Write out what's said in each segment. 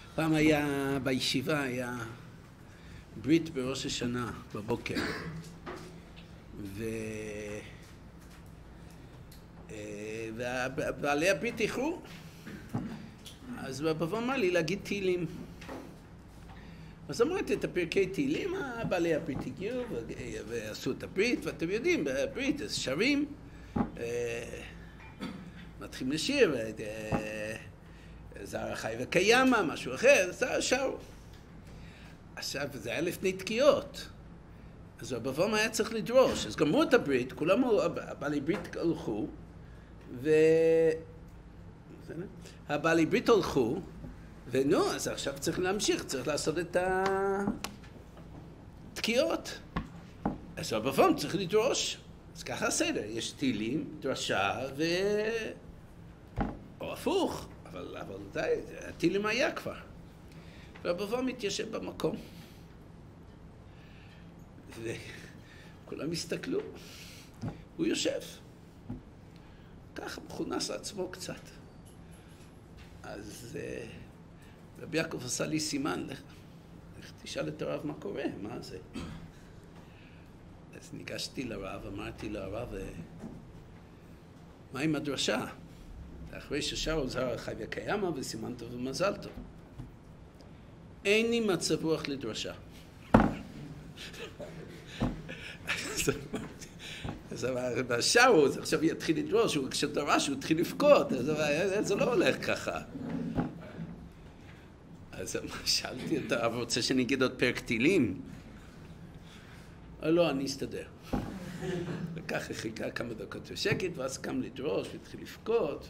פעם היה, בישיבה היה ברית בראש השנה בבוקר. ובעלי הברית איחרו. אז רבו אמר לי להגיד תהילים. אז אמרתי את הפרקי תהילים, בעלי הברית הגיעו ועשו את הברית, ואתם יודעים, בברית אז שרים, מתחילים לשיר, זרע חי וקיימה, משהו אחר, שרו. עכשיו, זה היה לפני תקיעות. אז רבו היה צריך לדרוש, אז גמרו את הברית, כולם בעלי ברית הלכו, הבעלי ברית הלכו, ונו, אז עכשיו צריך להמשיך, צריך לעשות את התקיעות. אז רבו צריך לדרוש. אז ככה הסדר, יש תהילים, דרשה או הפוך, אבל די, התהילים היה כבר. רבו מתיישב במקום. וכולם הסתכלו. הוא יושב. ככה מכונס לעצמו קצת. אז רבי יעקב עשה לי סימן, תשאל את הרב מה קורה, מה זה? אז ניגשתי לרב, אמרתי לרב, מה עם הדרשה? אחרי ששרו זרע חי וקיימה וסימן טוב ומזל טוב. אין לי מצב רוח לדרשה. אז שרו, אז עכשיו יתחיל לדרוש, כשדרש הוא התחיל לבכות, אז זה לא הולך ככה. אז שאלתי אותו, אבל רוצה שאני אגיד עוד פרק תהילים? לא, אני אסתדר. וככה חיכה כמה דקות בשקט, ואז קם לדרוש, והתחיל לבכות,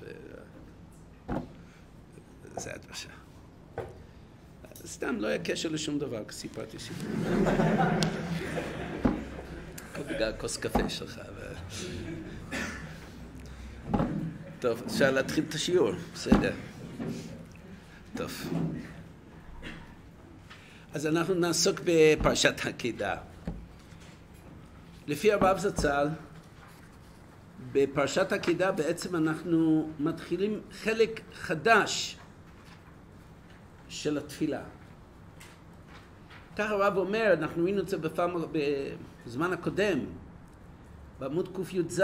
וזה הדרשה. סתם לא היה קשר לשום דבר, כי סיפרתי סיפור. בגלל כוס קפה שלך. טוב, אפשר להתחיל את השיעור, בסדר. טוב. אז אנחנו נעסוק בפרשת עקדה. לפי הרב זצ"ל, בפרשת עקדה בעצם אנחנו מתחילים חלק חדש של התפילה. כך הרב אומר, אנחנו ראינו את זה בזמן הקודם, בעמוד ק"ז,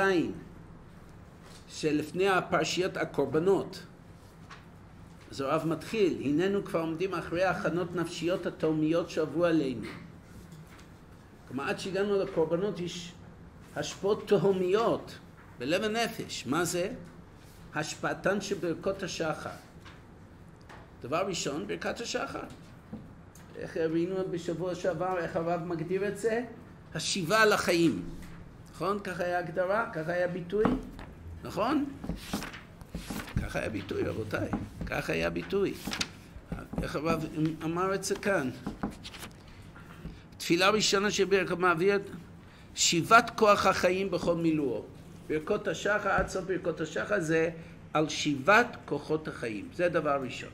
שלפני הפרשיות הקורבנות. אז הרב מתחיל, הננו כבר עומדים אחרי ההכנות נפשיות התאומיות שעברו עלינו. כלומר, עד שהגענו לקורבנות יש השפעות תהומיות בלב הנפש. מה זה? השפעתן של ברכות השחר. דבר ראשון, ברכת השחר. איך ראינו בשבוע שעבר, איך הרב מגדיר את זה? השיבה לחיים. נכון? ככה היה הגדרה, ככה היה ביטוי. נכון? ככה היה ביטוי, רבותיי. ככה היה ביטוי. איך הרב אמר את זה כאן? תפילה ראשונה שברכת מעביר שיבת כוח החיים בכל מילואו. ברכות השחר, עד סוף ברכות השחר זה על שיבת כוחות החיים. זה דבר ראשון.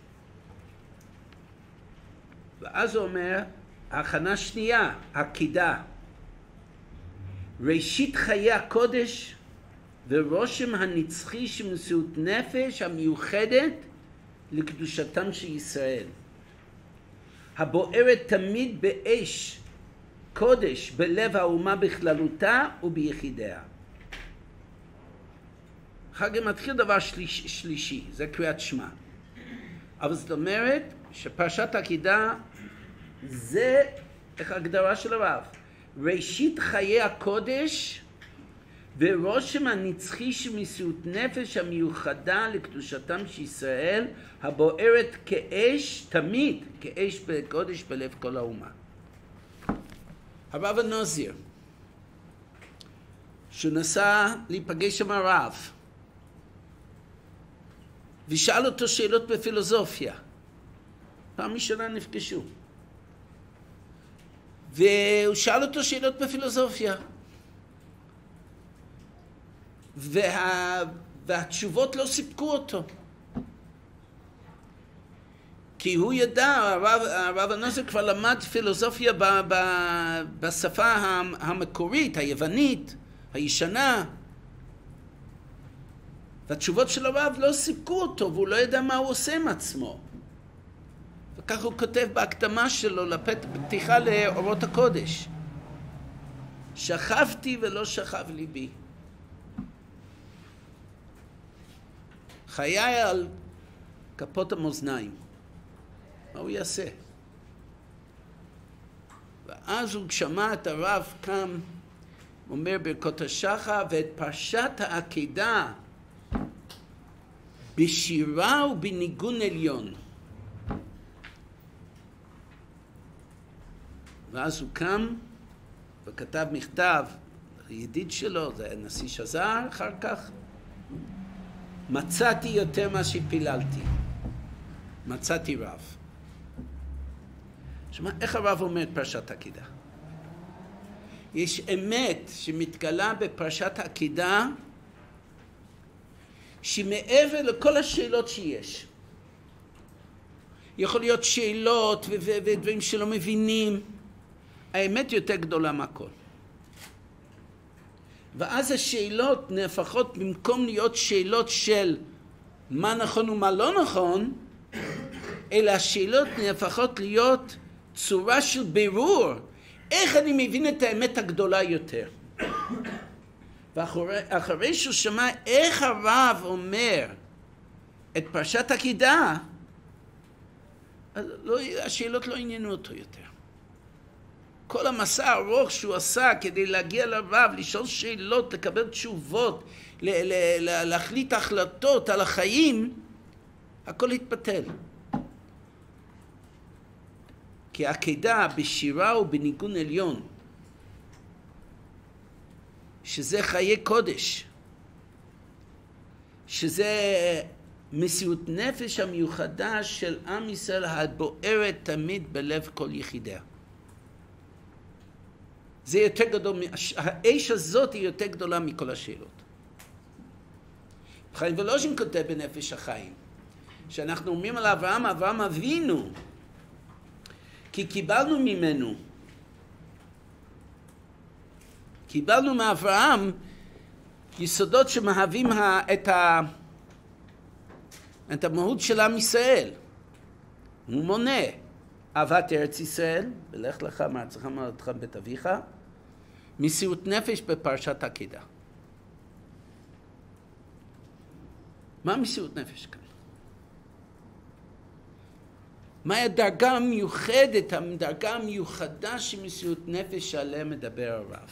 ואז הוא אומר, הכנה שנייה, עקדה. ראשית חיי הקודש ורושם הנצחי של מסירות נפש המיוחדת לקדושתם של ישראל. הבוערת תמיד באש קודש בלב האומה בכללותה וביחידיה. אחר כך מתחיל דבר שלישי, זה קריאת שמע. אבל זאת אומרת שפרשת עקדה זה איך ההגדרה של הרב. ראשית חיי הקודש ורושם הנצחי של מסירות נפש המיוחדה לקדושתם של ישראל, הבוערת כאש, תמיד כאש בקודש בלב כל האומה. הרב הנוזיר, שהוא נסע להיפגש עם הרב, ושאל אותו שאלות בפילוסופיה. פעם ראשונה נפגשו. והוא שאל אותו שאלות בפילוסופיה. והתשובות לא סיפקו אותו. כי הוא ידע, הרב הנוזיר כבר למד פילוסופיה בשפה המקורית, היוונית, הישנה. והתשובות של הרב לא סיפקו אותו, והוא לא ידע מה הוא עושה עם עצמו. וכך הוא כותב בהקדמה שלו לפתיחה לאורות הקודש. שכבתי ולא שכב ליבי. חיי על כפות המאזניים. מה הוא יעשה? ואז הוא שמע את הרב קם, אומר ברכות השחר, ואת פרשת העקדה בשירה ובניגון עליון. ואז הוא קם וכתב מכתב לידיד שלו, זה הנשיא שזר אחר כך, מצאתי יותר מה שפיללתי, מצאתי רב. שמה, איך הרב אומר את פרשת העקדה? יש אמת שמתגלה בפרשת העקדה שמעבר לכל השאלות שיש. יכול להיות שאלות ודברים שלא מבינים, האמת יותר גדולה מהכל. ואז השאלות נהפכות במקום להיות שאלות של מה נכון ומה לא נכון, אלא השאלות נהפכות להיות צורה של בירור, איך אני מבין את האמת הגדולה יותר. ואחרי שהוא שמע איך הרב אומר את פרשת העקדה, השאלות לא עניינו אותו יותר. כל המסע הארוך שהוא עשה כדי להגיע לרב, לשאול שאלות, לקבל תשובות, להחליט החלטות על החיים, הכל התבטל. כי העקדה בשירה ובניגון עליון, שזה חיי קודש, שזה מסירות נפש המיוחדה של עם ישראל הבוערת תמיד בלב כל יחידיה. זה יותר גדול, האש הזאת היא יותר גדולה מכל השאלות. חיים ולוז'ין כותב בנפש החיים, שאנחנו אומרים על אברהם, אברהם אבינו, כי קיבלנו מאברהם יסודות שמהווים את המהות של עם ישראל. הוא מונה אהבת ארץ ישראל, ולך לך מארצך מולדתך בית אביך, מסירות נפש בפרשת העקדה. מה מסירות נפש כאן? מהי הדרגה המיוחדת, הדרגה המיוחדה של מסירות נפש שעליה מדבר הרב?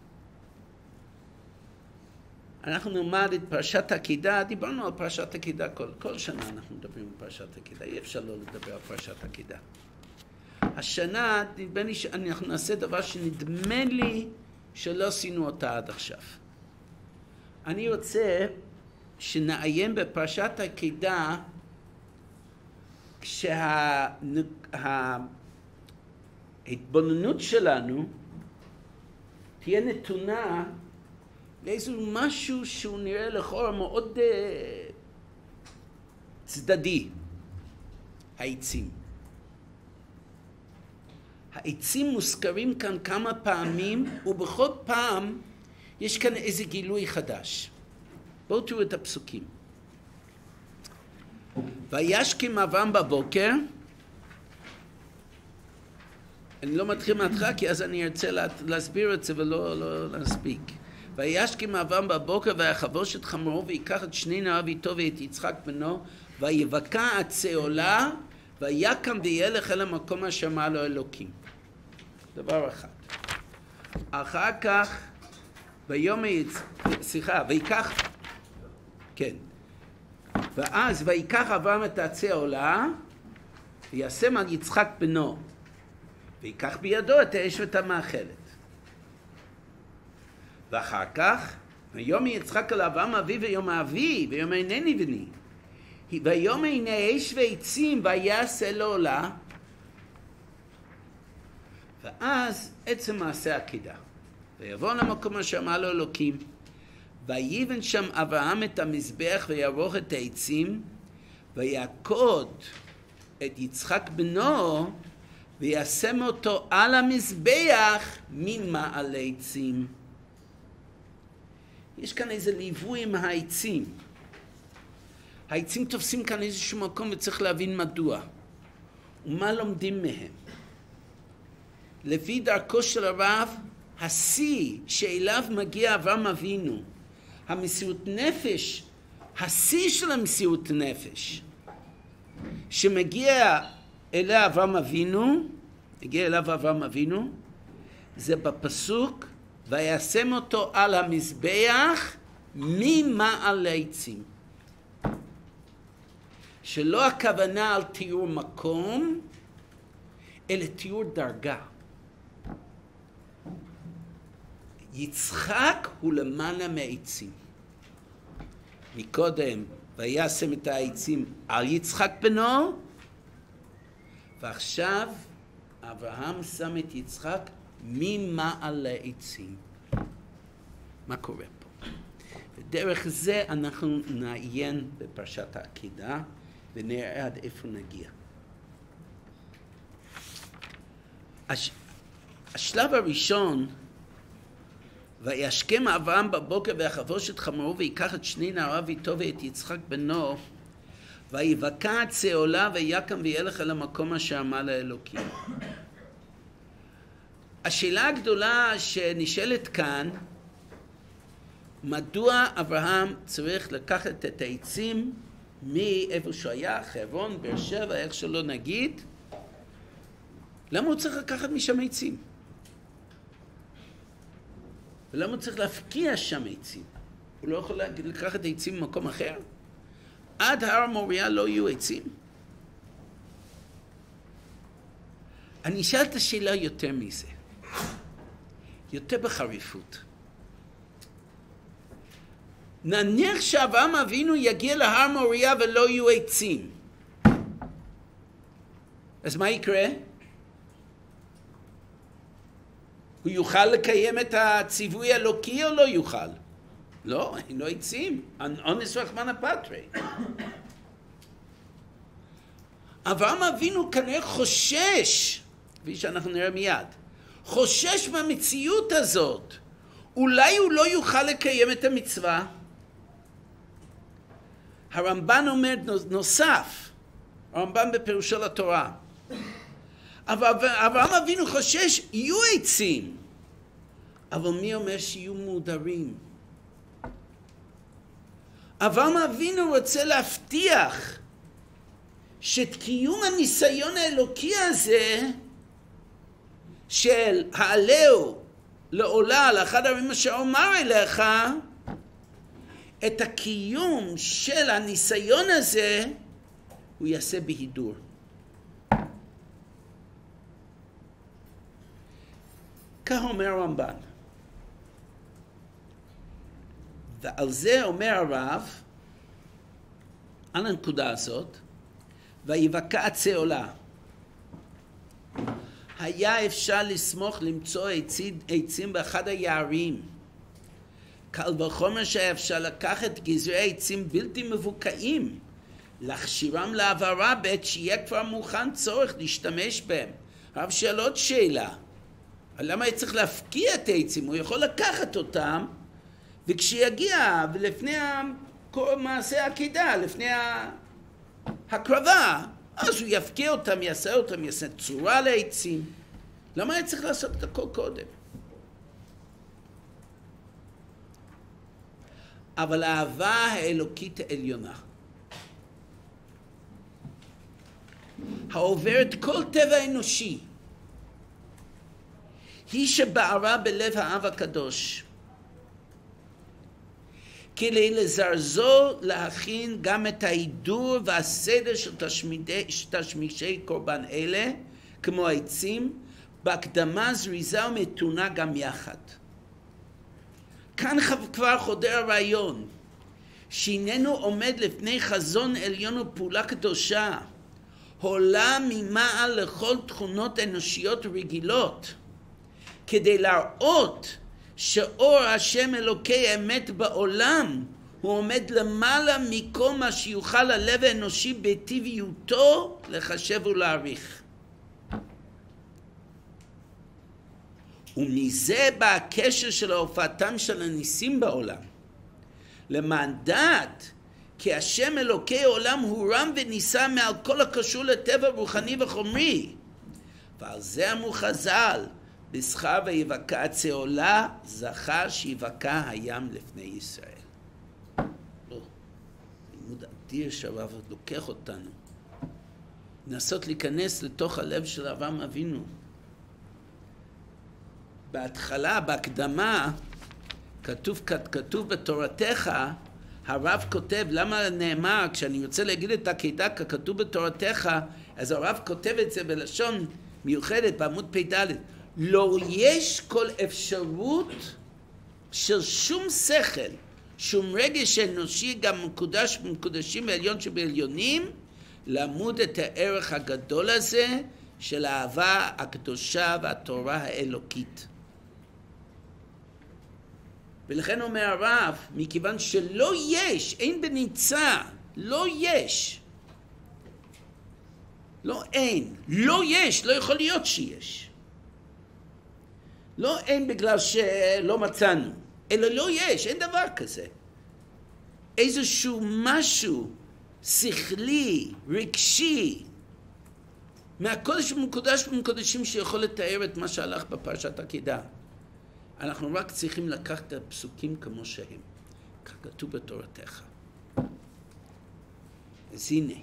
אנחנו נלמד את פרשת העקדה, דיברנו על פרשת העקדה, כל שנה אנחנו מדברים על פרשת העקדה, אי אפשר לא לדבר על פרשת העקדה. השנה, נדמה לי שאנחנו נעשה דבר שנדמה לי שלא עשינו אותה עד עכשיו. אני רוצה שנעיין בפרשת העקדה כשההתבוננות שלנו תהיה נתונה לאיזו משהו שהוא נראה לכאורה מאוד צדדי, העצים. העצים מוזכרים כאן כמה פעמים, ובכל פעם יש כאן איזה גילוי חדש. בואו תראו את הפסוקים. וישכם אברהם בבוקר, אני לא מתחיל מההתחלה כי אז אני ארצה להסביר את זה ולא להספיק. וישכם אברהם בבוקר ויחבוש את חמורו ויקח את שני נעריו איתו ואת יצחק בנו ויבקע עצי עולה ויקם וילך אל המקום אשר אמר לו אלוקים. דבר אחד. אחר כך ויקח, כן. ואז ויקח אברהם את עצי העולה וישם על יצחק בנו ויקח בידו את האש ואת המאכלת. ואחר כך ויאמר יצחק אל אברהם אבי ויאמר אבי ויאמר הנני בני ויאמר הנה אש ועצים ויעשה לו עולה. ואז עצם מעשה העקדה ויבוא למקום אשר אמר לו אלוקים ויבן שם אברהם את המזבח ויערוך את העצים ויעקוד את יצחק בנו וישם אותו על המזבח ממעל העצים. יש כאן איזה ליווי עם העצים. העצים תופסים כאן איזשהו מקום וצריך להבין מדוע. ומה לומדים מהם. לפי דרכו של הרב, השיא שאליו מגיע אברהם אבינו, המסירות נפש, השיא של המסירות נפש, שמגיע אליה אברהם אבינו, זה בפסוק, וישם אותו על המזבח ממעל העצים. שלא הכוונה על תיאור מקום, אלא תיאור דרגה. יצחק הוא למעלה מהעצים. מקודם, וישם את העצים על יצחק בנו, ועכשיו אברהם שם את יצחק ממעל העצים. מה קורה פה? ודרך זה אנחנו נעיין בפרשת העקידה, ונראה עד איפה נגיע. השלב הראשון, וישכם אברהם בבוקר ויחבוש את חמורו ויקח את שני נעריו איתו ואת יצחק בנו, ויבקע את שאולה ויקם וילך אל המקום אשר אמר לאלוקים. השאלה הגדולה שנשאלת כאן, מדוע אברהם צריך לקחת את העצים מאיפה שהוא היה, חברון, באר שבע, איך שלא נגיד, למה הוא צריך לקחת משם עצים? ולמה הוא צריך להפקיע שם עצים? הוא לא יכול לקחת עצים במקום אחר? עד הר מוריה לא יהיו עצים? אני אשאל את השאלה יותר מזה, יותר בחריפות. נניח שאברהם אבינו יגיע להר מוריה ולא יהיו עצים. אז מה יקרה? הוא יוכל לקיים את הציווי האלוקי או לא יוכל? לא, אין לו עצים. אונס רחמנא פטרי. אברהם אבינו כנראה חושש, כפי שאנחנו נראה מיד, חושש מהמציאות הזאת. אולי הוא לא יוכל לקיים את המצווה. הרמב"ן אומר נוסף, הרמב"ן בפירושו לתורה. אבל אברהם אבינו חושש, יהיו עצים. אבל מי אומר שיהיו מודרים? אברהם אבינו רוצה להבטיח שאת קיום הניסיון האלוקי הזה של העלהו לעולה על אחד הערים אשר אומר אליך, את הקיום של הניסיון הזה הוא יעשה בהידור. כך אומר הרמב"ן. ועל זה אומר הרב, על הנקודה הזאת, ויבקע שאולה. היה אפשר לסמוך למצוא עצים באחד היערים. קל וחומר שהיה אפשר לקחת גזרי עצים בלתי מבוקעים, להכשירם להעברה בעת שיהיה כבר מוכן צורך להשתמש בהם. הרב שאל עוד שאלה, למה היה צריך להפקיע את העצים? הוא יכול לקחת אותם, וכשיגיע, ולפני מעשה העקידה, לפני הקרבה, אז הוא יפקיע אותם, יעשה אותם, יעשה צורה לעצים. למה היה צריך לעשות את הכל קודם? אבל האהבה האלוקית העליונה, העוברת כל טבע אנושי, היא שבערה בלב האב הקדוש, כדי לזרזו להכין גם את ההידור והסדר של תשמישי קורבן אלה, כמו העצים, בהקדמה זריזה ומתונה גם יחד. כאן כבר חודר הרעיון, שאיננו עומד לפני חזון עליון ופעולה קדושה, עולה ממעל לכל תכונות אנושיות רגילות, כדי להראות שאור השם אלוקי אמת בעולם הוא עומד למעלה מכל מה שיוכל הלב האנושי בטבעיותו לחשב ולהעריך. ומזה בא הקשר של הופעתם של הניסים בעולם, למען דעת כי השם אלוקי עולם הוא רם ונישא מעל כל הקשור לטבע רוחני וחומרי. ועל זה אמרו חז"ל, בשכר ויבקע צעולה, זכה שיבקע הים לפני ישראל. לימוד אדיר שהרב לוקח אותנו. לנסות להיכנס לתוך הלב של אברהם אבינו. בהתחלה, בהקדמה, כתוב בתורתך, הרב כותב, למה נאמר, כשאני רוצה להגיד את העקדה ככתוב בתורתך, אז הרב כותב את זה בלשון מיוחדת בעמוד פ"ד. לא יש כל אפשרות של שום שכל, שום רגש אנושי, גם מקודש ומקודשים בעליון שבעליונים, לעמוד את הערך הגדול הזה של האהבה הקדושה והתורה האלוקית. ולכן אומר הרב, מכיוון שלא יש, אין בניצה, לא יש, לא אין, לא יש, לא יכול להיות שיש. לא אין בגלל שלא מצאנו, אלא לא יש, אין דבר כזה. איזשהו משהו שכלי, רגשי, מהקודש ומקודש ומקודשים שיכול לתאר את מה שהלך בפרשת עקדה. אנחנו רק צריכים לקחת את הפסוקים כמו שהם, ככתוב בתורתך. אז הנה,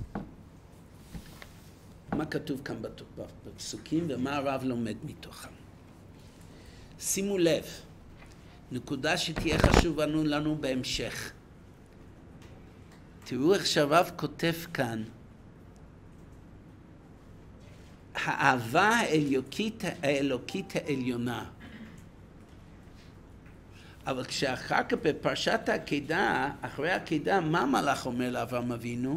מה כתוב כאן בפסוקים ומה הרב לומד מתוכם. שימו לב, נקודה שתהיה חשובה לנו בהמשך. תראו איך שהרב כותב כאן, האהבה האלוקית העליונה. אבל כשאחר כך בפרשת העקדה, אחרי העקדה, מה המלאך אומר לאברהם אבינו?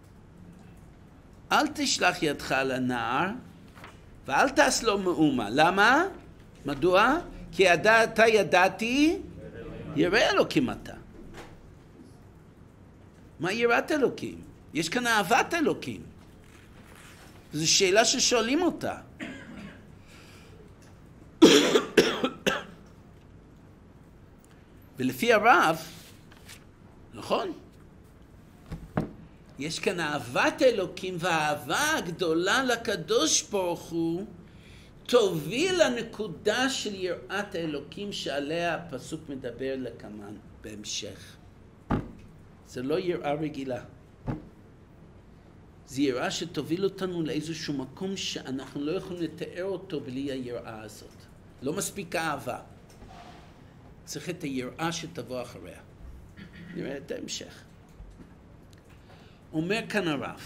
אל תשלח ידך על הנער ואל תעש לו מאומה. למה? מדוע? כי אתה ידעתי, ירא אלוקים אתה. מה יראת אלוקים? יש כאן אהבת אלוקים. זו שאלה ששואלים אותה. ולפי הרב, נכון? יש כאן אהבת אלוקים, והאהבה הגדולה לקדוש ברוך הוא תוביל לנקודה של יראת האלוקים שעליה הפסוק מדבר לכמן בהמשך. זה לא יראה רגילה. זה יראה שתוביל אותנו לאיזשהו מקום שאנחנו לא יכולים לתאר אותו בלי היראה הזאת. לא מספיק אהבה. צריך את היראה שתבוא אחריה. נראה את ההמשך. אומר כאן הרב,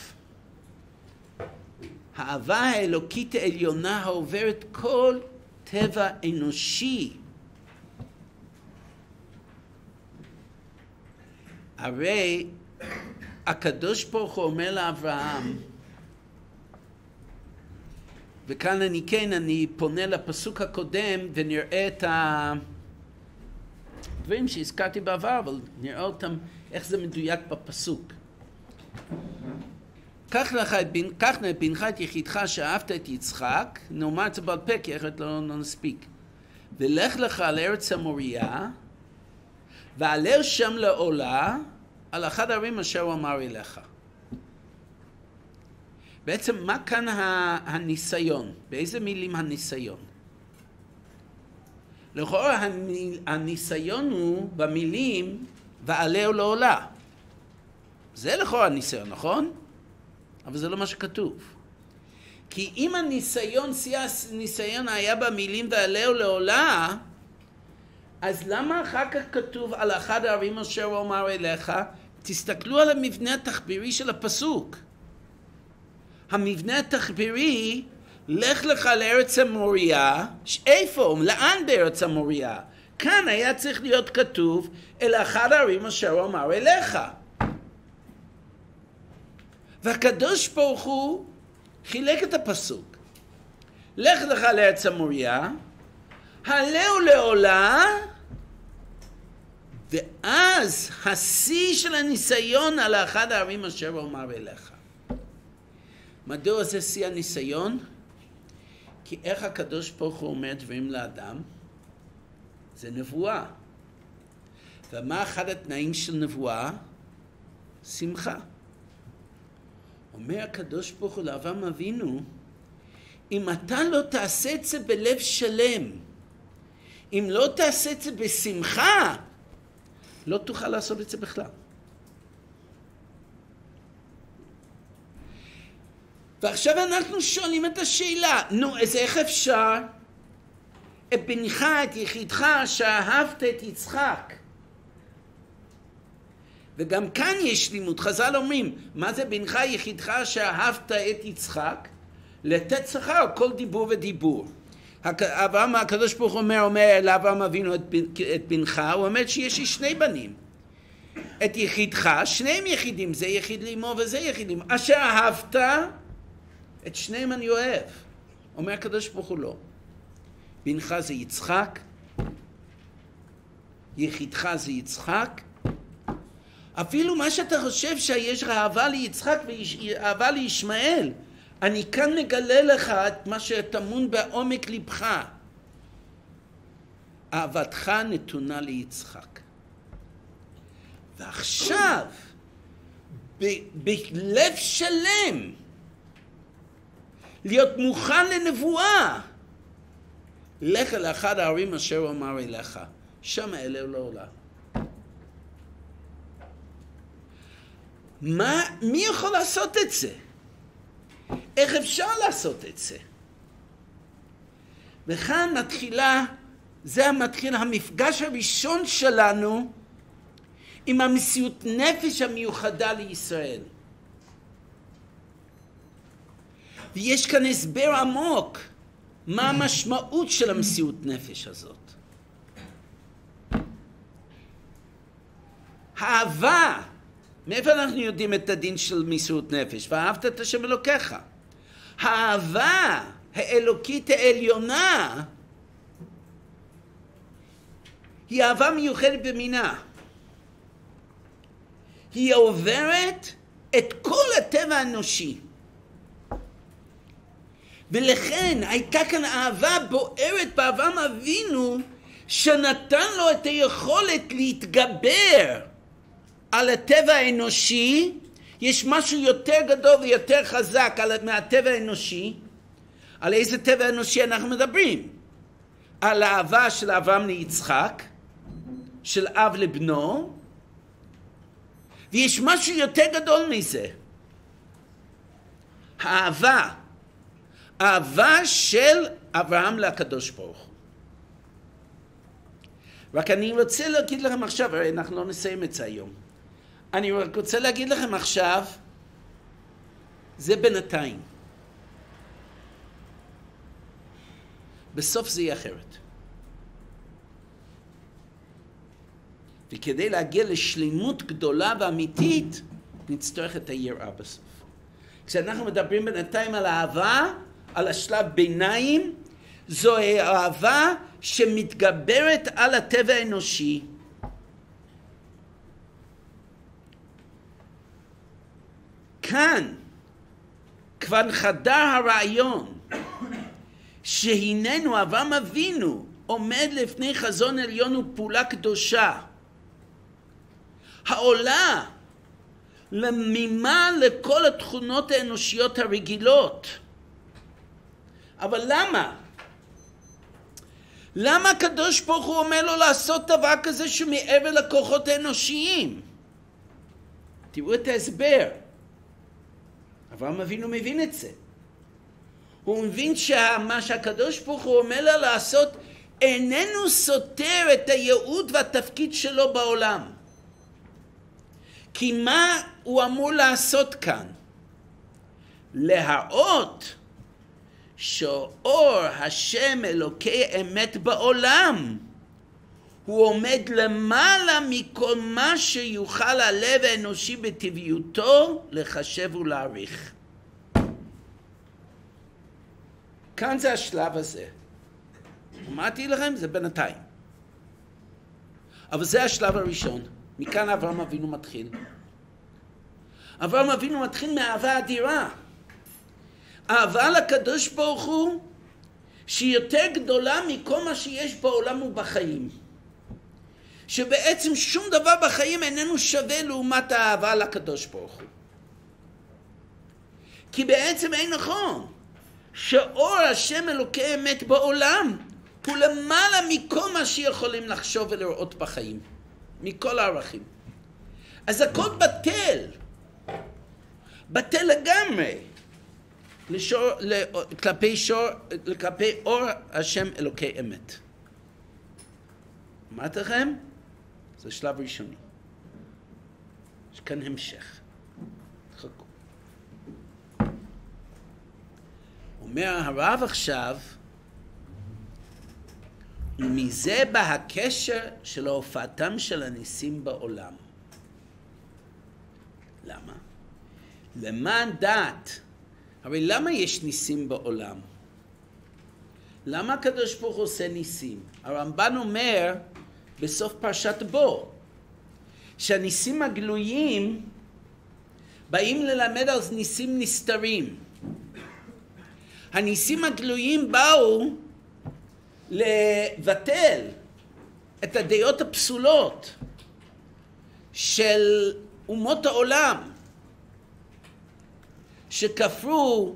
האהבה האלוקית העליונה העוברת כל טבע אנושי. הרי הקדוש ברוך הוא אומר לאברהם, וכאן אני פונה לפסוק הקודם ונראה את הדברים שהזכרתי בעבר, אבל נראה אותם איך זה מדויק בפסוק. קח נא בנך את יחידך שאהבת את יצחק, נאמר את זה בעל פה כי אחרת לא נספיק, ולך לך על ארץ המוריה ועלה שם לעולה על אחד הערים אשר הוא אמר אליך. בעצם מה כאן הניסיון? באיזה מילים הניסיון? לכאורה הניסיון הוא במילים ועלה לעולה. זה לכאורה הניסיון, נכון? אבל זה לא מה שכתוב. כי אם הניסיון היה במילים ועלה לעולה, אז למה אחר כך כתוב על אחד הערים אשר הוא אמר אליך? תסתכלו על המבנה התחבירי של הפסוק. המבנה התחבירי, לך לך לארץ המוריה, איפה? לאן בארץ המוריה? כאן היה צריך להיות כתוב אל אחד הערים אשר הוא אמר אליך. והקדוש ברוך הוא חילק את הפסוק. לך לך לארץ המוריה, העלהו לעולה, ואז השיא של הניסיון על אחד הערים אשר הוא אמר אליך. מדוע זה שיא הניסיון? כי איך הקדוש ברוך הוא אומר דברים לאדם? זה נבואה. ומה אחד התנאים של נבואה? שמחה. אומר הקדוש ברוך הוא לאברהם אבינו, אם אתה לא תעשה את זה בלב שלם, אם לא תעשה את זה בשמחה, לא תוכל לעשות את זה בכלל. ועכשיו אנחנו שואלים את השאלה, נו, אז איך אפשר את בנך, את יחידך, שאהבת את יצחק? וגם כאן יש לימוד, חז"ל אומרים, מה זה בנך יחידך שאהבת את יצחק? לתת שכר על כל דיבור ודיבור. אברהם, הקדוש ברוך הוא אומר לאברהם אבינו את בנך, הוא אומר שיש לי שני בנים. את יחידך, שניהם יחידים, זה יחיד לאמו וזה יחיד לאמו. אשר אהבת, את שניהם אני אוהב. אומר הקדוש ברוך הוא לא. בנך זה יצחק, יחידך זה יצחק, אפילו מה שאתה חושב שיש לך אהבה ליצחק ואהבה לישמעאל, אני כאן מגלה לך את מה שטמון בעומק לבך. אהבתך נתונה ליצחק. ועכשיו, בלב שלם, להיות מוכן לנבואה, לך לאחד הערים אשר אמר אליך, שם אלה לא עולה. מי יכול לעשות את זה? איך אפשר לעשות את זה? וכאן מתחיל המפגש הראשון שלנו עם המציאות נפש המיוחדה לישראל. ויש כאן הסבר עמוק מה המשמעות של המציאות נפש הזאת. האהבה, מאיפה אנחנו יודעים את הדין של מציאות נפש? ואהבת את השם אלוקיך. האהבה האלוקית העליונה היא אהבה מיוחדת במינה. היא עוברת את כל הטבע האנושי. ולכן הייתה כאן אהבה בוערת באברהם אבינו, שנתן לו את היכולת להתגבר על הטבע האנושי. יש משהו יותר גדול ויותר חזק מהטבע האנושי. על איזה טבע אנושי אנחנו מדברים? על האהבה של אברהם ליצחק, של אב לבנו, ויש משהו יותר גדול מזה. האהבה של אברהם לקדוש ברוך הוא. רק אני רוצה להגיד לכם עכשיו, הרי אנחנו לא נסיים את זה היום. אני רק רוצה להגיד לכם עכשיו, זה בינתיים. בסוף זה יהיה אחרת. וכדי להגיע לשלימות גדולה ואמיתית, נצטרך את היראה בסוף. כשאנחנו מדברים בינתיים על אהבה, על השלב ביניים, זו אהבה שמתגברת על הטבע האנושי. כאן כבר חדר הרעיון שהננו אברהם אבינו עומד לפני חזון עליון ופעולה קדושה העולה למימה לכל התכונות האנושיות הרגילות. אבל למה? למה הקדוש ברוך הוא אומר לו לעשות דבר כזה שמעבר לכוחות האנושיים? תראו את ההסבר. אברהם אבינו מבין את זה. הוא מבין שמה שהקדוש ברוך הוא אומר לו לעשות איננו סותר את הייעוד והתפקיד שלו בעולם. כי מה הוא אמור לעשות כאן? להראות שאור השם אלוקי אמת בעולם הוא עומד למעלה מכל מה שיוכל הלב האנושי בטבעיותו לחשב ולהעריך. כאן זה השלב הזה. אמרתי לכם, זה בינתיים. אבל זה השלב הראשון. מכאן אברהם אבינו מתחיל. אברהם אבינו מתחיל מאהבה אדירה. אהבה לקדוש ברוך הוא שהיא יותר גדולה מכל מה שיש בעולם ובחיים. שבעצם שום דבר בחיים איננו שווה לעומת האהבה לקדוש ברוך הוא. כי בעצם אין נכון שאור השם אלוקי אמת בעולם הוא למעלה מכל מה שיכולים לחשוב ולראות בחיים, מכל הערכים. אז הכל בטל לגמרי כלפי אור השם אלוקי אמת. אמרתי לכם? זה שלב ראשוני. יש כאן המשך. חכו. אומר הרב עכשיו, ומזה בא הקשר של הופעתם של הניסים בעולם. למה? למען דעת. הרי למה יש ניסים בעולם? למה הקדוש ברוך הוא עושה ניסים? הרמב"ן אומר בסוף פרשת בו, שהניסים הגלויים באים ללמד על ניסים נסתרים. הניסים הגלויים באו לבטל את הדעות הפסולות של אומות העולם שכפרו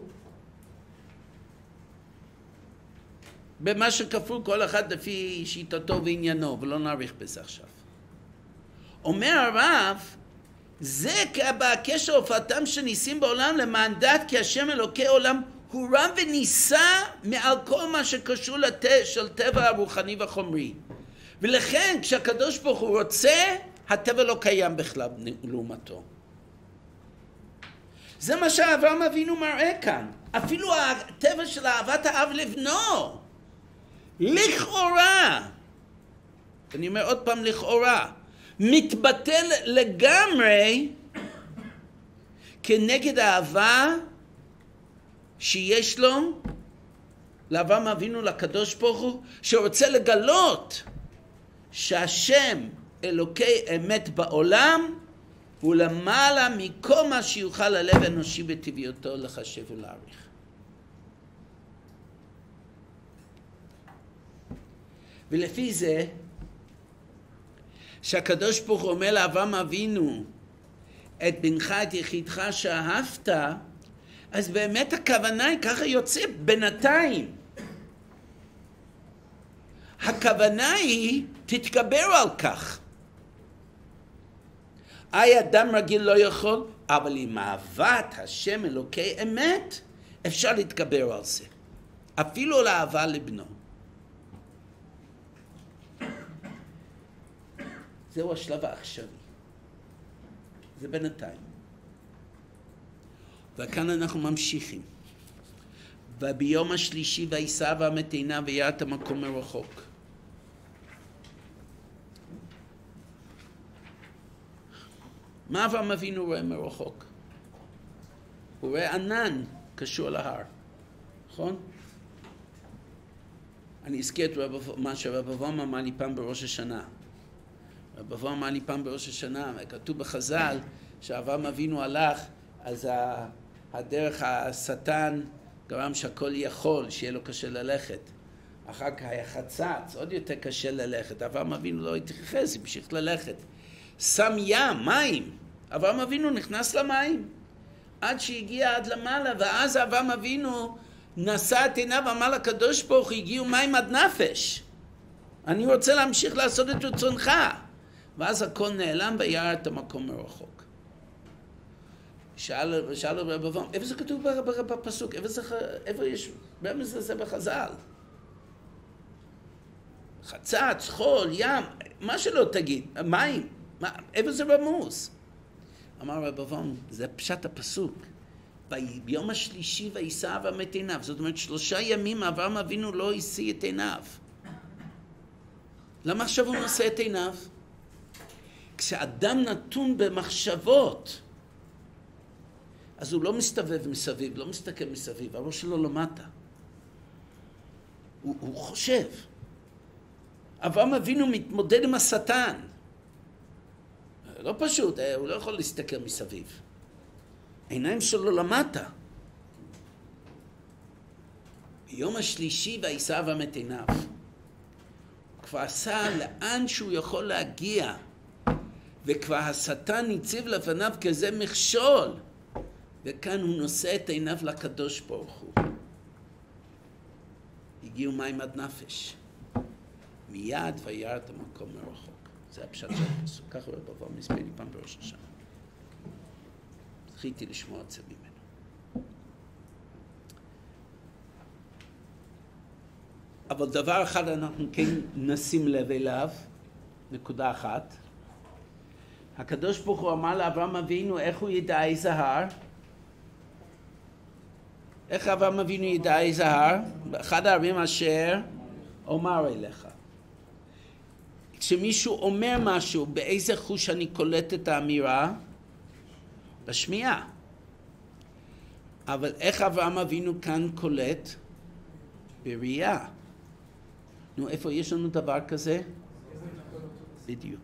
במה שכפרו כל אחד לפי שיטתו ועניינו, ולא נאריך בזה עכשיו. אומר הרב, זה בקשר הופעתם של ניסים בעולם למען דעת כי השם אלוקי עולם הוא רם וניסה מעל כל מה שקשור של טבע הרוחני והחומרי. ולכן כשהקדוש ברוך הוא רוצה, הטבע לא קיים בכלל לעומתו. זה מה שאברהם אבינו מראה כאן. אפילו הטבע של אהבת האב לבנו, לכאורה, אני אומר עוד פעם לכאורה, מתבטל לגמרי כנגד האהבה שיש לו לאברהם אבינו לקדוש ברוך הוא, שרוצה לגלות שהשם אלוקי אמת בעולם הוא למעלה מכל מה שיוכל הלב האנושי בטבעיותו לחשב ולהעריך. ולפי זה שהקדוש ברוך הוא אומר לאברהם אבינו את בנך את יחידך שאהבת, אז באמת הכוונה היא ככה יוצא בינתיים. הכוונה היא תתגבר על כך. אדם רגיל לא יכול, אבל עם אהבת השם אלוקי אמת אפשר להתגבר על זה. אפילו לאהבה לבנו. זהו השלב העכשווי. זה בינתיים. וכאן אנחנו ממשיכים. וביום השלישי ויסע אברהם את עיניו וירא את המקום מרחוק. מה אברהם אבינו רואה מרחוק? הוא רואה ענן קשור להר, נכון? אני אזכיר את מה שרב אברהם אמר לי פעם בראש השנה. רב אברהם אמר לי פעם בראש השנה, כתוב בחז"ל שאברהם אבינו הלך, אז הדרך השטן גרם שהכל יכול, שיהיה לו קשה ללכת. אחר כך היה חצץ, עוד יותר קשה ללכת. אברהם אבינו לא התייחס, המשיך ללכת. שם ים, מים. אברהם אבינו נכנס למים. עד שהגיע עד למעלה, ואז אברהם אבינו נשא את עיניו ואמר לקדוש ברוך הוא, הגיעו מים עד נפש. אני רוצה להמשיך לעשות את רצונך. ואז הכל נעלם וירא את המקום מרחוק. שאל רב אברהם, איפה זה כתוב בפסוק? איפה יש? במה זה בחז"ל? חצץ, חול, ים, מה שלא תגיד, מים, איפה זה רמוז? אמר רב אברהם, זה פשט הפסוק. ביום השלישי ויסע אברהם את עיניו. זאת אומרת 3 ימים אברהם אבינו לא השיא את עיניו. למה עכשיו הוא נושא את עיניו? כשאדם נתון במחשבות, אז הוא לא מסתובב מסביב, לא מסתכל מסביב, הראש שלו למטה. הוא חושב. אברהם אבינו מתמודד עם השטן. לא פשוט, הוא לא יכול להסתכל מסביב. העיניים שלו למטה. ביום השלישי ויסע אברהם את עיניו. כבר עשה לאן שהוא יכול להגיע, וכבר השטן הציב לפניו כזה מכשול, וכאן הוא נושא את עיניו לקדוש ברוך הוא. הגיעו מים עד נפש. מיד וירא את המקום מרחוק. זה הפשט של הפסוק. ככה הוא בבוא מספר לי פעם בראש השנה. זכיתי לשמוע את זה ממנו. אבל דבר אחד אנחנו כן נשים לב אליו, נקודה אחת. הקדוש ברוך הוא אמר לאברהם אבינו איך הוא ידע איזה הר? איך אברהם אבינו ידע איזה הר? אחד הערים אשר אומר אליך. כשמישהו אומר משהו, באיזה חוש אני קולט את האמירה? בשמיעה. אבל איך אברהם אבינו כאן קולט? בראייה. נו, איפה יש לנו דבר כזה? בדיוק.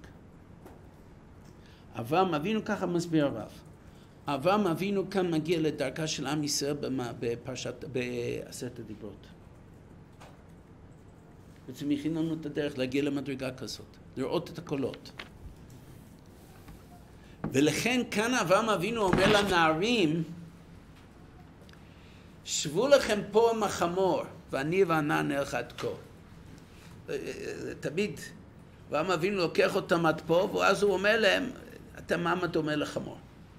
אברהם אבינו, ככה מסביר הרב. אברהם אבינו כאן מגיע לדרכה של עם ישראל בעשרת הדיברות. בעצם הכין לנו את הדרך להגיע למדרגה כזאת, לראות את הקולות. ולכן כאן אברהם אבינו אומר לנערים, שבו לכם פה עם החמור, ואני וענן נלך עד כה. תמיד אברהם אבינו לוקח אותם עד פה, ואז הוא אומר להם, אתה מה דומה לחמור?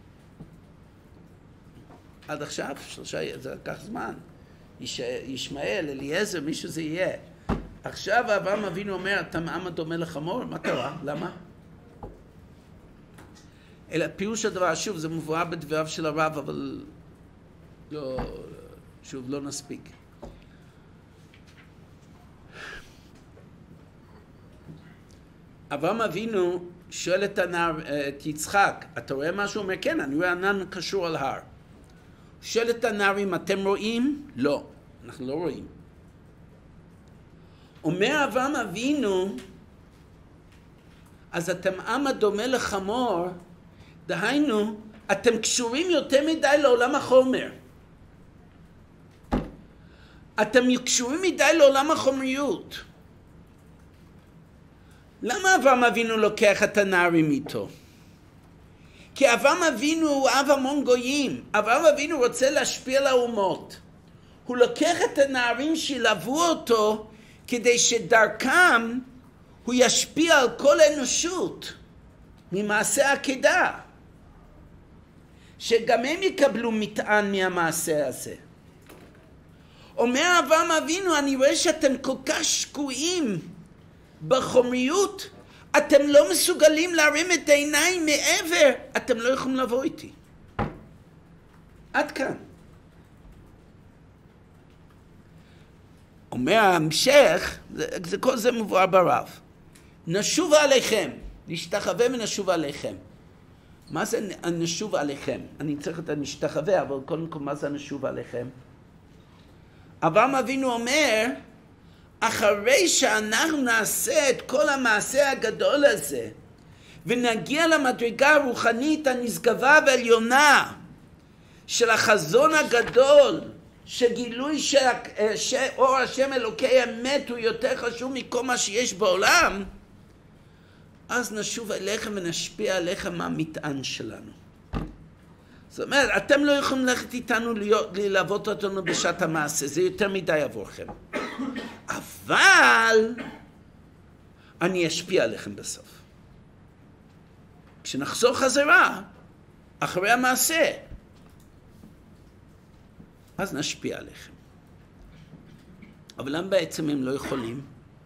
עד עכשיו, זה לקח זמן. ישמעאל, אליעזר, מישהו זה יהיה. עכשיו אברהם אבינו אומר, אתה מה דומה לחמור? מה קרה? למה? אלא פירוש הדבר, שוב, זה מבואר בדבריו של הרב, אבל לא, שוב, לא נספיק. אברהם אבינו שואל את יצחק, אתה רואה משהו? הוא אומר, כן, אני רואה ענן קשור על הר. שואל את הנערים, אתם רואים? לא, אנחנו לא רואים. אומר אברהם אבינו, אז אתם עם הדומה לחמור, דהיינו, אתם קשורים יותר מדי לעולם החומר. אתם קשורים מדי לעולם החומריות. למה אברהם אבינו לוקח את הנערים איתו? כי אברהם אבינו הוא אב המון גויים. אברהם אבינו רוצה להשפיע על האומות. הוא לוקח את הנערים שילוו אותו כדי שדרכם הוא ישפיע על כל האנושות ממעשה העקדה. שגם הם יקבלו מטען מהמעשה הזה. אומר אברהם אבינו, אני רואה שאתם כל כך שקועים בחומריות, אתם לא מסוגלים להרים את העיניים מעבר, אתם לא יכולים לבוא איתי. עד כאן. אומר ההמשך, כל זה מבואר ברב. נשוב עליכם, נשתחווה ונשוב עליכם. מה זה נשוב עליכם? אני צריך את הנשתחווה, אבל קודם כל מה זה נשוב עליכם? אברהם אבינו אומר, אחרי שאנחנו נעשה את כל המעשה הגדול הזה, ונגיע למדרגה הרוחנית הנשגבה והעליונה של החזון הגדול, שגילוי שאור השם אלוקי אמת הוא יותר חשוב מכל מה שיש בעולם, אז נשוב אליכם ונשפיע עליכם מהמטען שלנו. זאת אומרת, אתם לא יכולים ללכת איתנו ללוות אותנו בשעת המעשה, זה יותר מדי עבורכם. אבל אני אשפיע עליכם בסוף. כשנחזור חזרה, אחרי המעשה, אז נשפיע עליכם. אבל למה בעצם הם לא יכולים?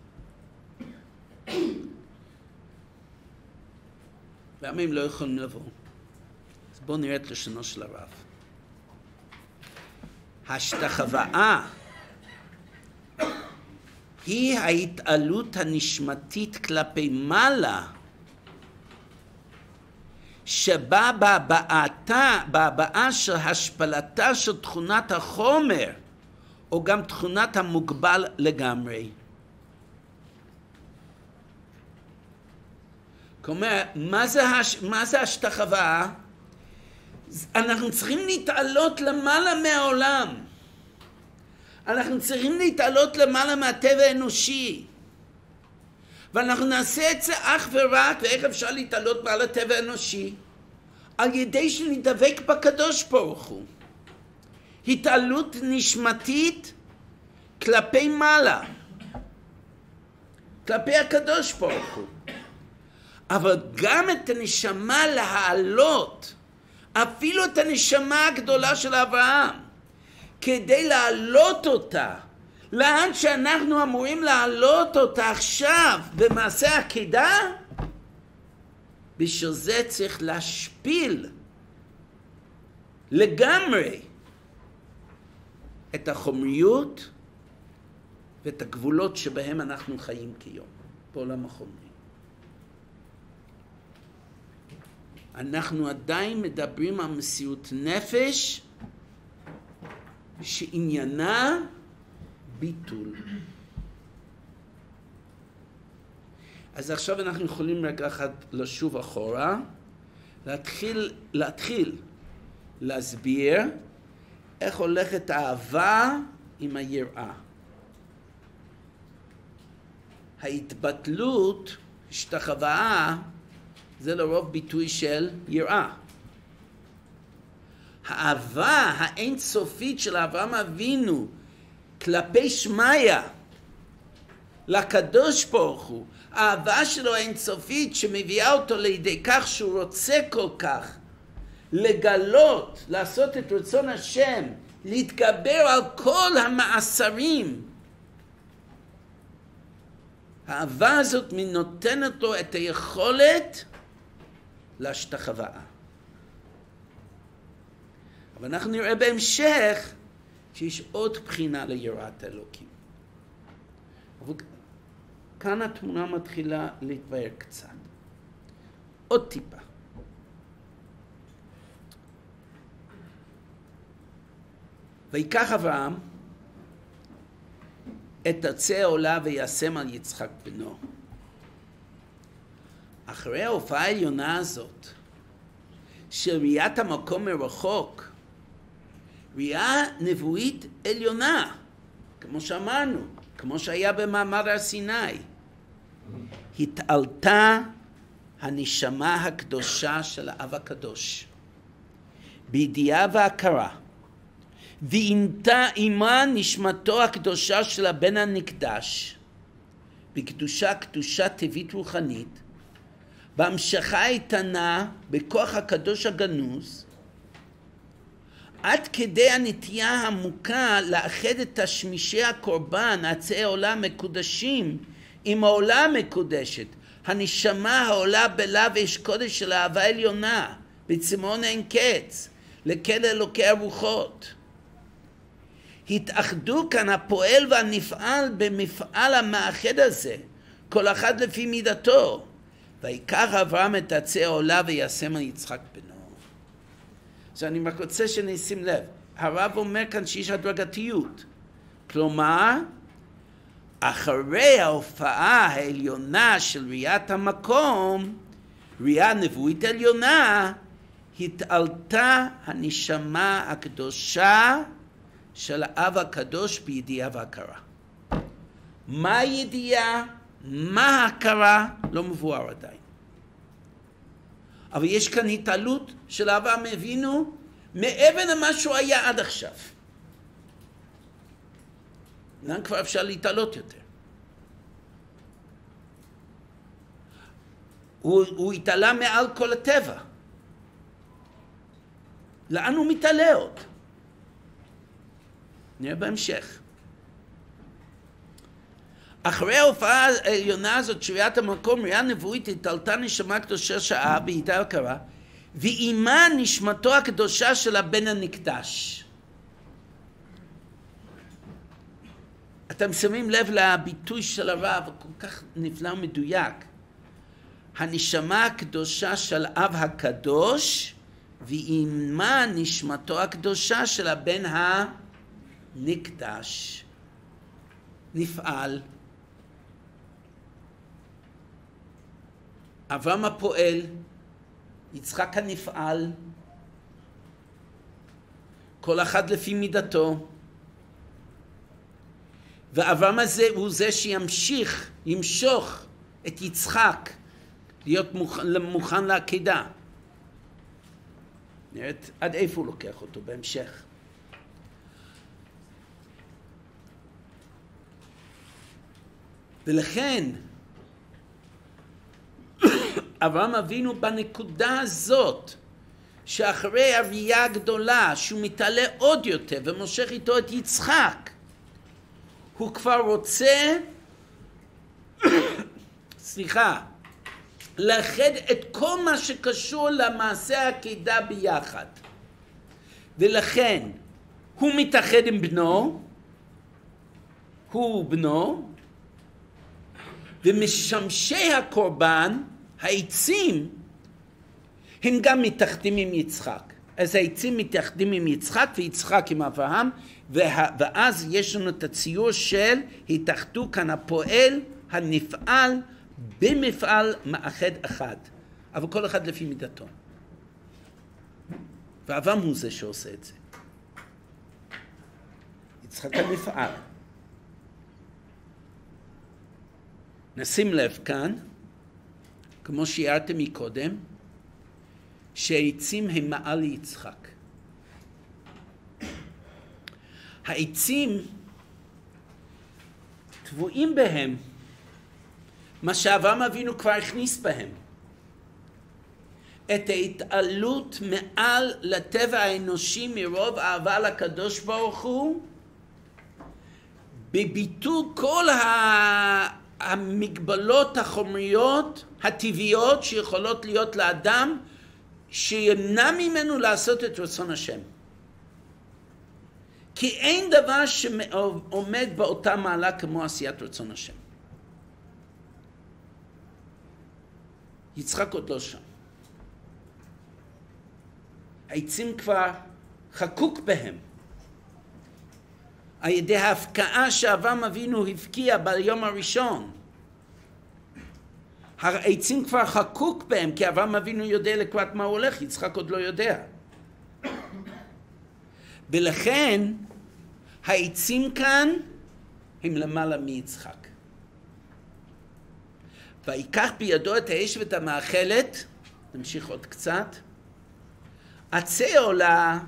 למה הם לא יכולים לבוא? אז בואו נראה את לשונו של הרב. השתחוואה היא ההתעלות הנשמתית כלפי מעלה, שבאה בהבעה של השפלתה של תכונת החומר, או גם תכונת המוגבל לגמרי. כלומר, מה זה השתחוואה? אנחנו צריכים להתעלות למעלה מהעולם. אנחנו צריכים להתעלות למעלה מהטבע האנושי. ואנחנו נעשה את זה אך ורק, ואיך אפשר להתעלות בעל הטבע האנושי? על ידי שנדבק בקדוש ברוך הוא. התעלות נשמתית כלפי מעלה, כלפי הקדוש ברוך הוא. אבל גם את הנשמה להעלות, אפילו את הנשמה הגדולה של אברהם, כדי להעלות אותה, לאן שאנחנו אמורים להעלות אותה עכשיו במעשה העקידה, בשביל זה צריך להשפיל לגמרי את החומריות ואת הגבולות שבהם אנחנו חיים כיום, בעולם החומרי. אנחנו עדיין מדברים על מציאות נפש שעניינה ביטול. אז עכשיו אנחנו יכולים רגע אחד לשוב אחורה, להתחיל להסביר איך הולכת האהבה עם היראה. ההתבטלות, השתחוואה, זה לרוב ביטוי של יראה. האהבה האינסופית של אברהם אבינו כלפי שמיה, לקדוש ברוך הוא, האהבה שלו האינסופית שמביאה אותו לידי כך שהוא רוצה כל כך לגלות, לעשות את רצון השם, להתגבר על כל המעשרים. האהבה הזאת נותנת לו את היכולת להשתחוואה. אבל אנחנו נראה בהמשך שיש עוד בחינה ליראת אלוקים. אבל כאן התמונה מתחילה להתבהר קצת. עוד טיפה. ויקח אברהם את עצי העולה וישם על יצחק בנו. אחרי ההופעה העליונה הזאת, של ראיית המקום מרחוק, ראייה נבואית עליונה, כמו שאמרנו, כמו שהיה במעמד הר סיני, התעלתה הנשמה הקדושה של האב הקדוש, בידיעה והכרה, ועינתה עמה נשמתו הקדושה של הבן הנקדש, בקדושה טבעית רוחנית, בהמשכה איתנה בכוח הקדוש הגנוז, עד כדי הנטייה העמוקה לאחד את תשמישי הקורבן, עצי העולה המקודשים, עם העולה המקודשת, הנשמה העולה בלב אש קודש של אהבה עליונה, בצמאון אין קץ, לקל אלוקי הרוחות. התאחדו כאן הפועל והנפעל במפעל המאחד הזה, כל אחד לפי מידתו. ויקח אברהם את עצי העולה וישם על יצחק בנו. אז אני רק רוצה שנשים לב, הרב אומר כאן שיש הדרגתיות. כלומר, אחרי ההופעה העליונה של ראיית המקום, ראייה נבואית עליונה, התעלתה הנשמה הקדושה של האב הקדוש בידיעה והכרה. מה הידיעה? מה ההכרה? לא מבואר עדיין. אבל יש כאן התעלות של אברהם אבינו מעבר למה שהוא היה עד עכשיו. לאן כבר אפשר להתעלות יותר? הוא התעלה מעל כל הטבע. לאן הוא מתעלה עוד? נראה בהמשך. אחרי ההופעה העליונה הזאת, שראיית המקום, ראייה נבואית, התעלתה נשמה קדושה שעה בידיעה והכרה, ועימה נשמתו הקדושה של הבן הנקדש. אתם שמים לב לביטוי של הרב, כל כך נפלא ומדויק. הנשמה הקדושה של אב הקדוש, ועימה נשמתו הקדושה של הבן הנקדש. נפעל. אברהם הפועל, יצחק הנפעל, כל אחד לפי מידתו. ואברהם הזה הוא זה שימשוך את יצחק להיות מוכן לעקידה. נראית עד איפה הוא לוקח אותו בהמשך. ולכן אברהם אבינו בנקודה הזאת, שאחרי הראייה הגדולה שהוא מתעלה עוד יותר ומושך איתו את יצחק, הוא כבר רוצה לאחד את כל מה שקשור למעשה העקידה ביחד. ולכן הוא מתאחד עם בנו, הוא בנו, ומשמשי הקורבן, העצים, הם גם מתאחדים עם יצחק. אז העצים מתאחדים עם יצחק ויצחק עם אברהם, ואז יש לנו את הציור של התאחדו כאן הפועל, הנפעל, במפעל מאחד אחד. אבל כל אחד לפי מידתו. ואברהם הוא זה שעושה את זה. יצחק הנפעל. נשים לב כאן, כמו שיערתם מקודם, שהעצים הם מעל ליצחק. העצים טבועים בהם מה שאברהם אבינו כבר הכניס בהם. את ההתעלות מעל לטבע האנושי מרוב אהבה לקדוש ברוך הוא, בביטול כל המגבלות החומריות הטבעיות שיכולות להיות לאדם, שימנע ממנו לעשות את רצון השם. כי אין דבר שעומד באותה מעלה כמו עשיית רצון השם. יצחק עוד לא שם. העצים כבר חקוק בהם. על ידי ההפקעה שאברהם אבינו הפקיע ביום הראשון. העצים כבר חקוק בהם, כי אברהם אבינו יודע לקראת מה הוא הולך, יצחק עוד לא יודע. ולכן העצים כאן הם למעלה מיצחק. ויקח בידו את האש ואת המאכלת, נמשיך עוד קצת, עצי עולה,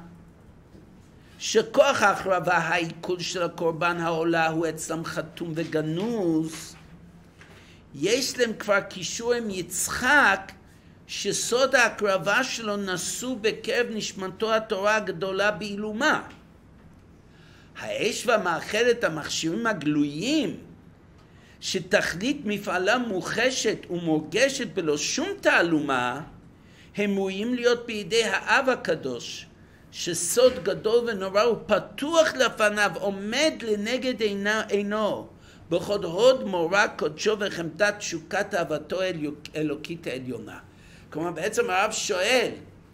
שכוח ההחרבה העיכול של הקורבן העולה הוא אצלם חתום וגנוז, יש להם כבר קישור עם יצחק, שסוד ההקרבה שלו נשוא בקרב נשמתו התורה הגדולה בעילומה. האש והמאכלת, המכשירים הגלויים, שתכלית מפעלה מוחשת ומורגשת בלא שום תעלומה, הם ראויים להיות בידי האב הקדוש, שסוד גדול ונורא הוא פתוח לפניו, עומד לנגד עינו, בכל הוד מורא קודשו וחמדת תשוקת אהבתו אלוקית העליונה. כלומר בעצם הרב שואל,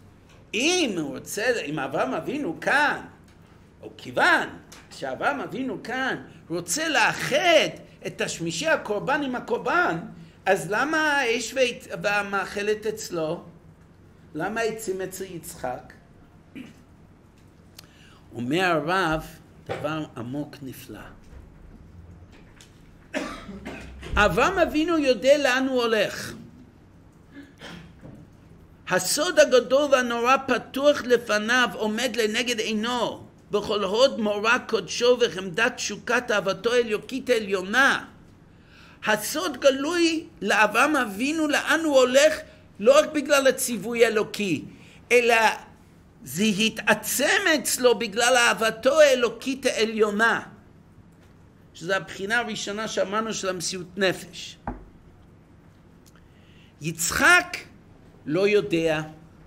אם אברהם אבינו כאן, או כיוון שאברהם אבינו כאן רוצה לאחד את תשמישי הקורבן עם הקורבן, אז למה האש והמאכלת אצלו? למה העצים אצל יצחק? אומר הרב דבר עמוק נפלא. אברהם אבינו יודע לאן הוא הולך. הסוד הגדול והנורא פתוח לפניו, עומד לנגד עינו, בכל הוד מורא קודשו וחמדת תשוקת אהבתו אלוקית העליונה. הסוד גלוי לאברהם אבינו לאן הוא הולך, לא רק בגלל הציווי האלוקי, אלא זה התעצם אצלו בגלל אהבתו האלוקית העליונה, שזו הבחינה הראשונה שאמרנו של המציאות נפש. יצחק לא יודע,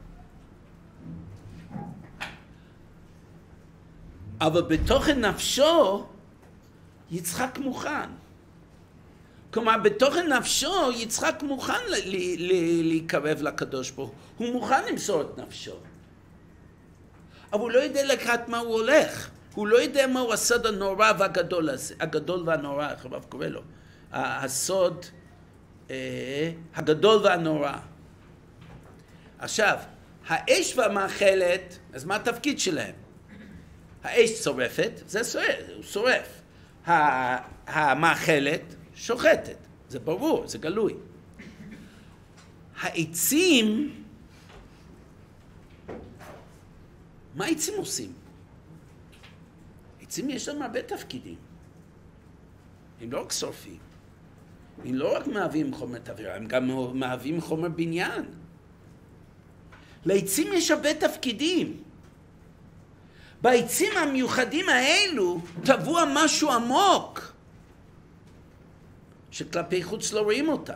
אבל בתוכן נפשו יצחק מוכן. כלומר בתוכן נפשו יצחק מוכן להיקרב לקדוש ברוך הוא. הוא מוכן למסור את נפשו, אבל הוא לא יודע לקראת מה הוא הולך. הוא לא יודע מהו הסוד הנורא והגדול הזה, הגדול והנורא, איך הרב קורא לו, הסוד הגדול והנורא. עכשיו, האש והמאכלת, אז מה התפקיד שלהם? האש שורפת, זה שורף, הוא שורף. המאכלת שוחטת, זה ברור, זה גלוי. העצים, מה העצים עושים? עצים יש להם הרבה תפקידים. הם לא רק שורפים. הם לא רק מהווים חומר תבערה, הם גם מהווים חומר בניין. לעצים יש הרבה תפקידים. בעצים המיוחדים האלו טבוע משהו עמוק, שכלפי חוץ לא רואים אותם.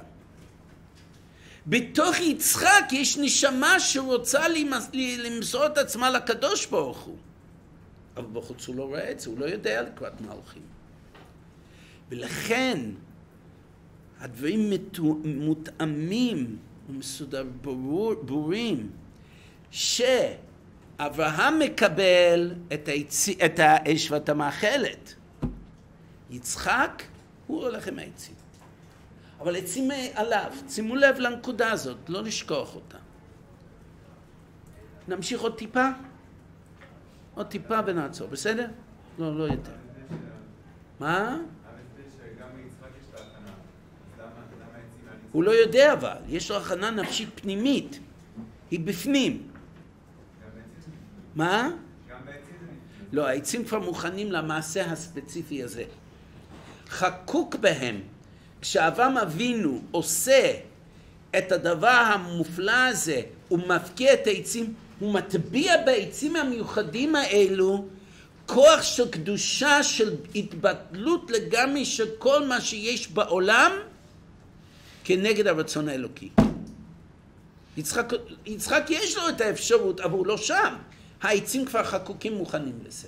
בתוך יצחק יש נשמה שרוצה למסור את עצמה לקדוש ברוך הוא. אבל בחוץ הוא לא רואה את זה, הוא לא יודע לקראת מה הולכים. ולכן הדברים מותאמים ברורים, שאברהם מקבל את האש ואת המאכלת. יצחק הוא הולך עם העצים. אבל עצים עליו, שימו לב לנקודה הזאת, לא לשכוח אותה. נמשיך עוד טיפה? עוד טיפה ונעצור, בסדר? לא, לא יותר. מה? הוא לא יודע אבל, יש לו הכנה נפשית פנימית, היא בפנים. מה? לא, העצים כבר מוכנים למעשה הספציפי הזה. חקוק בהם, כשאברהם אבינו עושה את הדבר המופלא הזה, הוא מפקיע את העצים, הוא מטביע בעצים המיוחדים האלו כוח של קדושה, של התבטלות לגמרי של כל מה שיש בעולם כנגד הרצון האלוקי. יצחק יש לו את האפשרות, אבל הוא לא שם. העצים כבר חקוקים מוכנים לזה.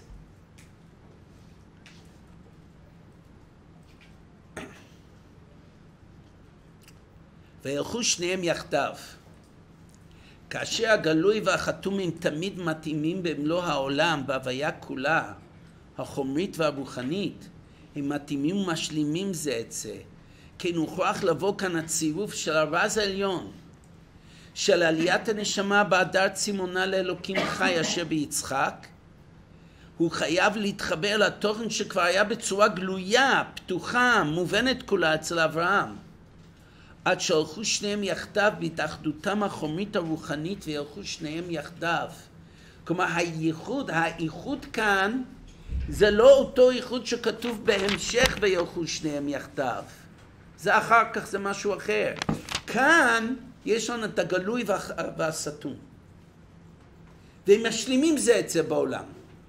וילכו שניהם יחדיו. כאשר הגלוי והחתום הם תמיד מתאימים במלוא העולם, בהוויה כולה, החומרית והרוחנית, הם מתאימים ומשלימים זה את זה. כן הוכרח לבוא כאן הצירוף של הרז העליון, של עליית הנשמה בהדר צימונה לאלוקים חי אשר ביצחק. הוא חייב להתחבר לתוכן שכבר היה בצורה גלויה, פתוחה, מובנת כולה אצל אברהם. עד שהלכו שניהם יחדיו בהתאחדותם החומרית הרוחנית וילכו שניהם יחדיו. כלומר האיחוד כאן זה לא אותו איחוד שכתוב בהמשך וילכו שניהם יחדיו. זה אחר כך, זה משהו אחר. כאן יש לנו את הגלוי והסתום. והם משלימים זה את זה בעולם.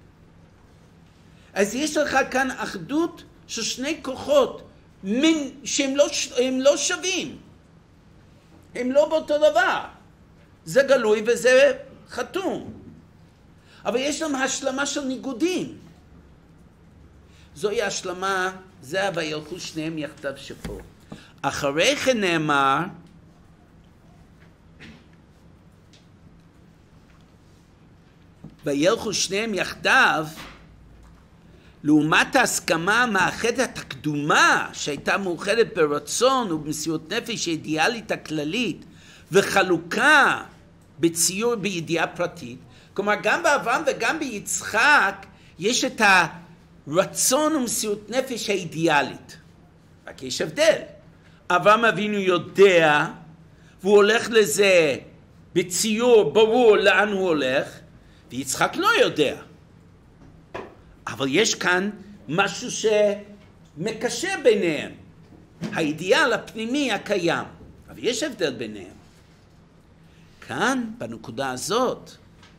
אז יש לך כאן אחדות של שני כוחות שהם לא שווים. הם לא באותו דבר. זה גלוי וזה חתום. אבל יש להם השלמה של ניגודים. זוהי השלמה, זה וילכו שניהם יחדיו שפה. אחרי כן נאמר, וילכו שניהם יחדיו, לעומת ההסכמה המאחדת הקדומה שהייתה מאוחדת ברצון ובמסירות נפש האידיאלית הכללית וחלוקה בציור בידיעה פרטית. כלומר גם באברהם וגם ביצחק יש את הרצון ומסירות נפש האידיאלית. רק יש הבדל. אברהם אבינו יודע והוא הולך לזה בציור ברור לאן הוא הולך, ויצחק לא יודע. אבל יש כאן משהו שמקשר ביניהם. האידיאל הפנימי הקיים. אבל יש הבדל ביניהם. כאן, בנקודה הזאת,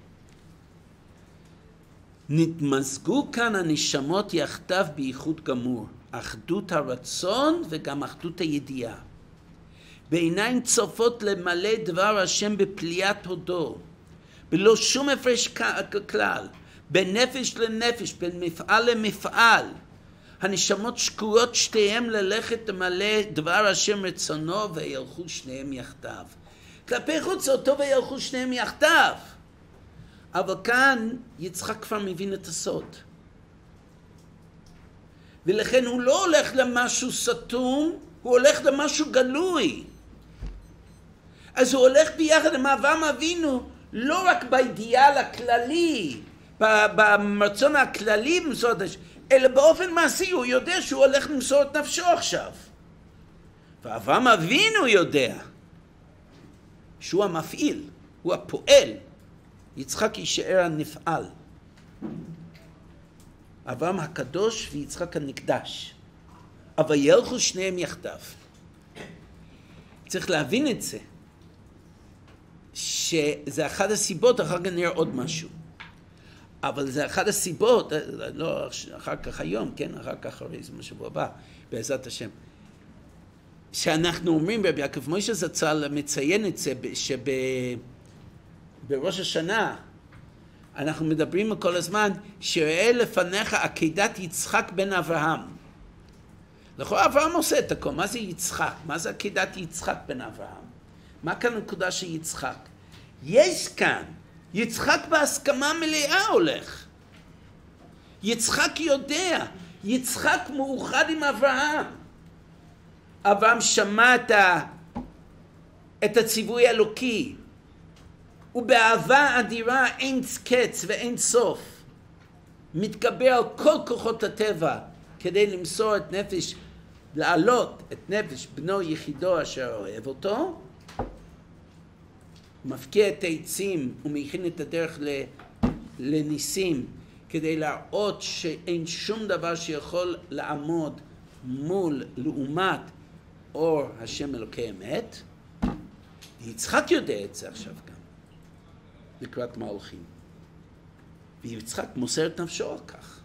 נתמזגו כאן הנשמות יחדיו בייחוד גמור. אחדות הרצון וגם אחדות הידיעה. בעיניים צופות למלא דבר השם בפליאת הודו. בלא שום הפרש כלל. בין נפש לנפש, בין מפעל למפעל. הנשמות שקועות שתיהם ללכת למלא דבר השם רצונו וילכו שניהם יחדיו. כלפי חוץ אותו וילכו שניהם יחדיו. אבל כאן יצחק כבר מבין את הסוד. ולכן הוא לא הולך למשהו סתום, הוא הולך למשהו גלוי. אז הוא הולך ביחד עם אברהם אבינו, לא רק באידיאל הכללי, ברצון הכללי במסור את נפשו, אלא באופן מעשי הוא יודע שהוא הולך למסור את נפשו עכשיו. ואברהם אבינו יודע שהוא המפעיל, הוא הפועל. יצחק יישאר הנפעל. אברהם הקדוש ויצחק הנקדש. אבל ילכו שניהם יחדיו. צריך להבין את זה. שזה אחת הסיבות, אחר כך נראה עוד משהו. אבל זה אחת הסיבות, לא אחר כך היום, כן? אחר כך אחרי זה משהו הבא, בעזרת השם. שאנחנו אומרים, רבי יעקב מוישה זצ"ל מציין את זה, שבראש השנה, אנחנו מדברים כל הזמן, שראה לפניך עקדת יצחק בן אברהם. לכאורה אברהם עושה את הכל, מה זה יצחק? מה זה עקדת יצחק בן אברהם? מה כאן הנקודה של יצחק? יש כאן, יצחק בהסכמה מלאה הולך. יצחק יודע, יצחק מאוחד עם אברהם. אברהם שמע את הציווי האלוקי, ובאהבה אדירה אין קץ ואין סוף. מתגבר על כל כוחות הטבע כדי למסור את נפש, להעלות את נפש בנו יחידו אשר אוהב אותו, מפקיע את העצים ומכין את הדרך לניסים, כדי להראות שאין שום דבר שיכול לעמוד מול לעומת אור השם אלוקי אמת. יצחק יודע את זה עכשיו גם, לקראת מה הולכים. ויצחק מוסר את נפשו על כך.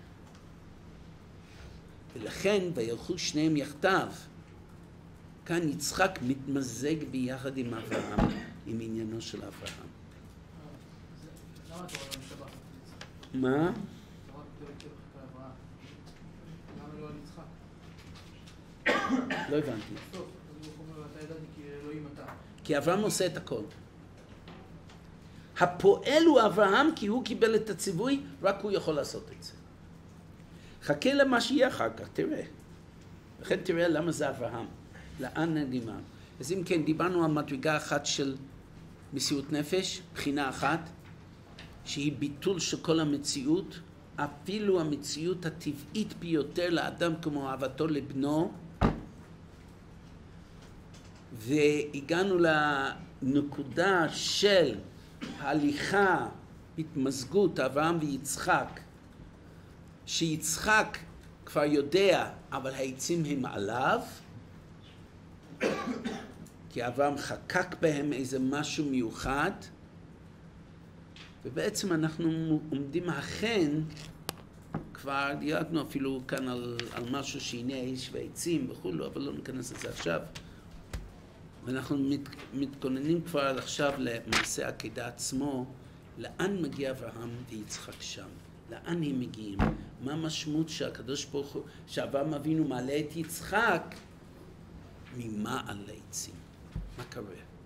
ולכן וילכו שניהם יחדיו. כאן יצחק מתמזג ביחד עם אברהם, עם עניינו של אברהם. למה אתה רואה משבח? מה? למה לא על יצחק? לא הבנתי. טוב, אז הוא אומר, אתה ידעתי כי אלוהים אתה. כי אברהם עושה את הכל. הפועל הוא אברהם כי הוא קיבל את הציווי, רק הוא יכול לעשות את זה. חכה למה שיהיה אחר כך, תראה. לכן תראה למה זה אברהם. לאן נגימה. אז אם כן, דיברנו על מדרגה אחת של מסירות נפש, בחינה אחת, שהיא ביטול של כל המציאות, אפילו המציאות הטבעית ביותר לאדם כמו אהבתו לבנו, והגענו לנקודה של ההליכה, התמזגות, אברהם ויצחק, שיצחק כבר יודע, אבל העצים הם עליו, כי אברהם חקק בהם איזה משהו מיוחד, ובעצם אנחנו עומדים אכן, כבר דייקנו אפילו כאן על משהו שהנה האיש והעצים וכולו, אבל לא ניכנס לזה עכשיו. ואנחנו מתכוננים כבר עכשיו למעשה העקדה עצמו, לאן מגיע אברהם ויצחק שם? לאן הם מגיעים? מה המשמעות שהקדוש ברוך הוא, שאברהם אבינו מעלה את יצחק, ממה על העצים? מה קורה?